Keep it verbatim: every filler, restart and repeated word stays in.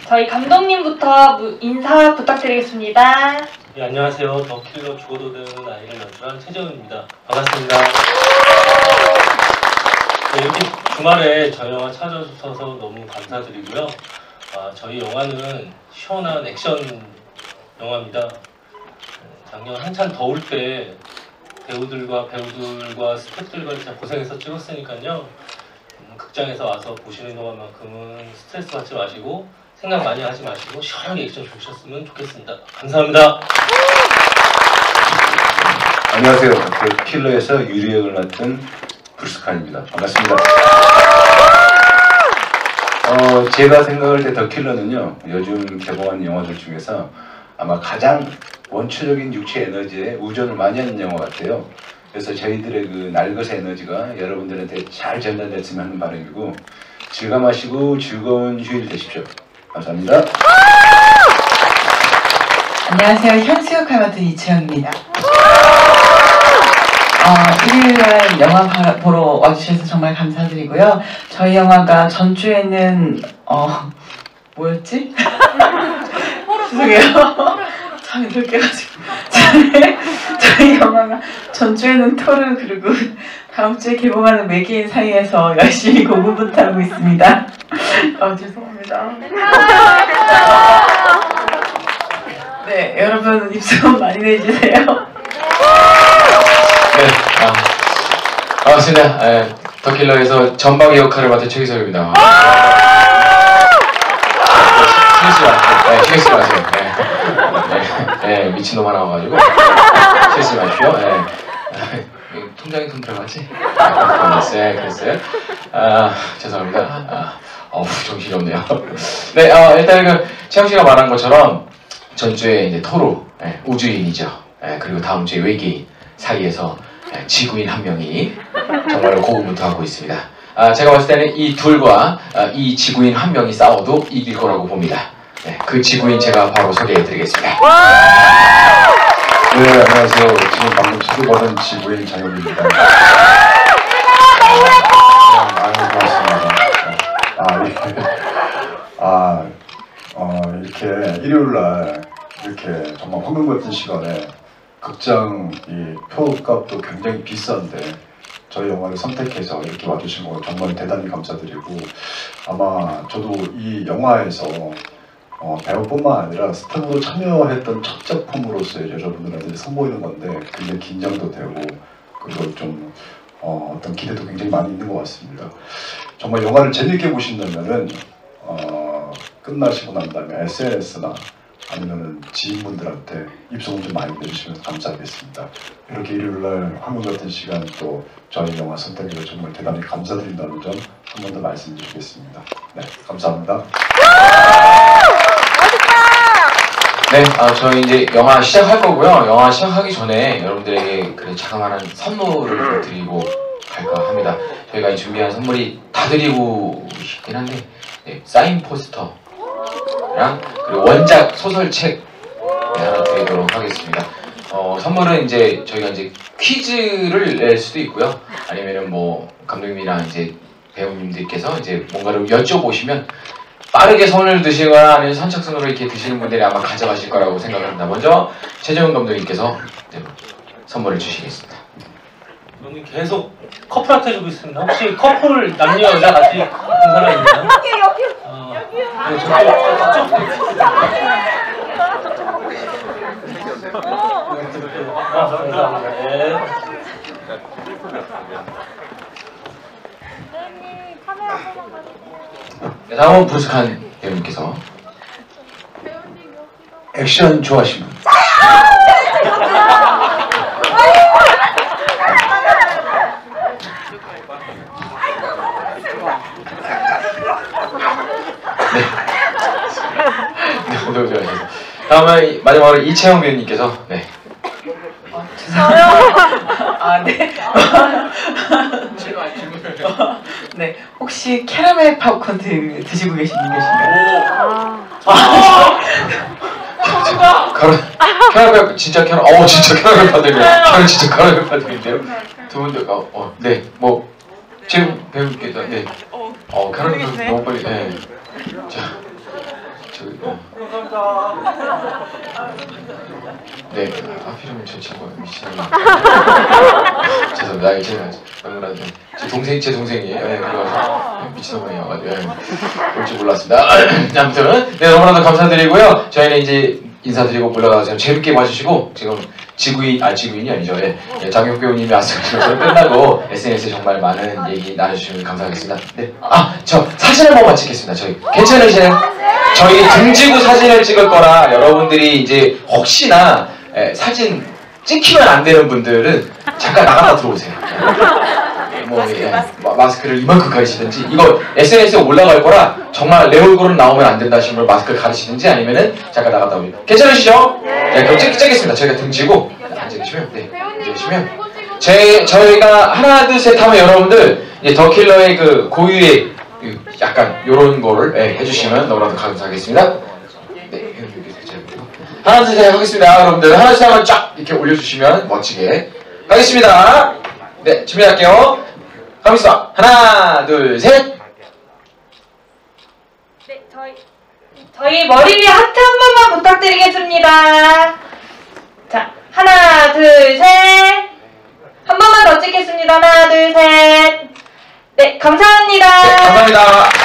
저희 감독님부터 인사 부탁드리겠습니다. 네, 안녕하세요. 더 킬러 죽어도 되는 아이를 연출한 최재훈입니다. 반갑습니다. 네, 이렇게 주말에 저희 영화 찾아주셔서 너무 감사드리고요. 아, 저희 영화는 시원한 액션 영화입니다. 작년 한참 더울 때 배우들과 배우들과 스태프들과 진짜 고생해서 찍었으니까요. 음, 극장에서 와서 보시는 동안만큼은 스트레스 받지 마시고 생각 많이 하지 마시고 시원하게 액션 보셨으면 좋겠습니다. 감사합니다. 안녕하세요. 더 킬러에서 유리 역을 맡은 브루스칸입니다. 반갑습니다. 어, 제가 생각할 때 더 킬러는요, 요즘 개봉한 영화들 중에서 아마 가장 원초적인 육체 에너지에 우전을 많이 하는 영화 같아요. 그래서 저희들의 그 날것의 에너지가 여러분들한테 잘 전달됐으면 하는 바람이고, 즐감하시고 즐거운 휴일 되십시오. 감사합니다. 안녕하세요. 현수 역할 맡은 이채영입니다. 어, 일요일날 영화 바, 보러 와주셔서 정말 감사드리고요. 저희 영화가 전주에는 어 뭐였지? 죄송해요. 잠이 덜 깨가지고 저희 영화가 전주에는 토르 그리고 다음 주에 개봉하는 외계인 사이에서 열심히 고군분투하고 있습니다. 어, 죄송합니다. 네, 여러분 입소문 많이 내주세요. 네, 아, 반갑습니다. 네, 더킬러에서 전방위 역할을 맡은 최기석입니다. 신경 쓰지 마세요. 네, 신경 쓰지 마세요. 네, 네, 네, 미친놈 하나 와가지고 신경 쓰지 마십시오. 네. 통장에 돈 들어가지? 네, 그랬어요. 아, 죄송합니다. 아, 어우, 정신이 없네요. 네, 어, 일단 그 채영 씨가 말한 것처럼 전주에 이제 토르, 네, 우주인이죠. 네, 그리고 다음 주에 외계인 사이에서 네, 지구인 한 명이 정말로 고군분투하고 있습니다. 아, 제가 봤을 때는 이 둘과 아, 이 지구인 한 명이 싸워도 이길 거라고 봅니다. 네, 그 지구인 제가 바로 소개해드리겠습니다. 네, 안녕하세요. 지금 방금 수고받은 지구인 장혁입니다. 아유, 고맙습니다. 아, 이렇게, 아, 어, 이렇게 일요일날 이렇게 정말 황금 같은 시간에 극장 이 표값도 굉장히 비싼데 저희 영화를 선택해서 이렇게 와주신 거 정말 대단히 감사드리고, 아마 저도 이 영화에서 어, 배우뿐만 아니라 스태프로 참여했던 첫 작품으로서 여러분들한테 선보이는 건데 굉장히 긴장도 되고, 그리고 좀 어, 어떤 기대도 굉장히 많이 있는 것 같습니다. 정말 영화를 재밌게 보신다면은 어, 끝나시고 난 다음에 에스엔에스나 아니면은 지인분들한테 입소문 좀 많이 내주시면 감사하겠습니다. 이렇게 일요일날 황금 같은 시간 또 저희 영화 선택해서 정말 대단히 감사드린다는 점 한 번 더 말씀드리겠습니다. 네, 감사합니다. 네, 아, 저희 이제 영화 시작할 거고요. 영화 시작하기 전에 여러분들에게 그래 자그마한 선물을 좀 드리고 갈까 합니다. 저희가 준비한 선물이 다 드리고 싶긴 한데, 네, 사인 포스터랑 그리고 원작 소설책 네, 하나 드리도록 하겠습니다. 어, 선물은 이제 저희가 이제 퀴즈를 낼 수도 있고요. 아니면은 뭐 감독님이랑 이제 배우님들께서 이제 뭔가를 여쭤보시면 빠르게 손을 드시거나 아니면 선착순으로 이렇게 드시는 분들이 아마 가져가실 거라고 생각합니다. 먼저 최재훈 감독님께서 선물을 주시겠습니다. 감독님 계속 커플한테 주고 있습니다. 혹시 커플 남녀 여자 같이 있는 사람 있나요? 여기 여기 어, 여기요. 네, 저쪽 저쪽. 감사합니다. 네. 배우님 카메라 한번 가주세요. 네, 다음은 브루스칸 배우님께서 배우님 여기가. 액션 좋아하시는 분? 네. 너무 좋아하셔서. 다음은 마지막으로 이채영 배우님께서 네. 어, 죄송해요. 아, 네. 어, 네. 혹시 캐러멜 팝콘 드, 드시고 계신 분 계신가요? 아, 캐러, 캐러멜 진짜 캐러, 어 진짜 캐러멜 파들이에요. 캐러 진짜 캐러멜 파들인데요. 두 분도 어, 어, 네, 뭐 지금 배우님께서 네, 어 캐러멜 너무 빨리, 네, 자, 저기. 네, 하필이면 저 친구가 미친놈이. 죄송합니다. 제가 너무나 제 동생 제 동생이에요. 네, 그래가지고 미친놈이에요. 네, 그럴 줄 몰랐습니다. 아무튼 네 너무나도 감사드리고요. 저희는 이제 인사드리고 물러가서 재밌게 봐주시고 지금 지구인 아 지구인이 아니죠. 예, 예 장혁 배우님이 아스크림에서 끝나고 에스엔에스에 정말 많은 얘기 나눠주시면 감사하겠습니다. 네, 아 저 사진 한 번만 찍겠습니다. 저희 괜찮으세요? 저희 등지구 사진을 찍을 거라 여러분들이 이제 혹시나 예, 사진 찍히면 안 되는 분들은 잠깐 나갔다 들어오세요. 뭐, 마스크, 예, 마스크. 마, 마스크를 이만큼 가리시든지 이거 에스엔에스에 올라갈 거라 정말 내 얼굴은 나오면 안 된다 하시면 마스크를 가리시든지 아니면은 잠깐 나갔다 오세요. 괜찮으시죠? 네, 네 그럼 찍, 찍겠습니다. 저희가 등지고 앉으시면 네, 앉으시면 제, 저희가 하나 둘 셋 하면 여러분들 이제 더킬러의 그 고유의 그 약간 요런 거를 예, 해주시면 너무나도 감사하겠습니다. 네, 하나 둘 셋 하겠습니다. 여러분들 하나 둘 셋 하면 쫙 이렇게 올려주시면 멋지게 가겠습니다. 네, 준비할게요. 가겠습니다. 하나, 둘, 셋. 네, 저희 저희 머리 위에 하트 한 번만 부탁드리겠습니다. 자, 하나, 둘, 셋. 한 번만 더 찍겠습니다. 하나, 둘, 셋. 네, 감사합니다. 네, 감사합니다.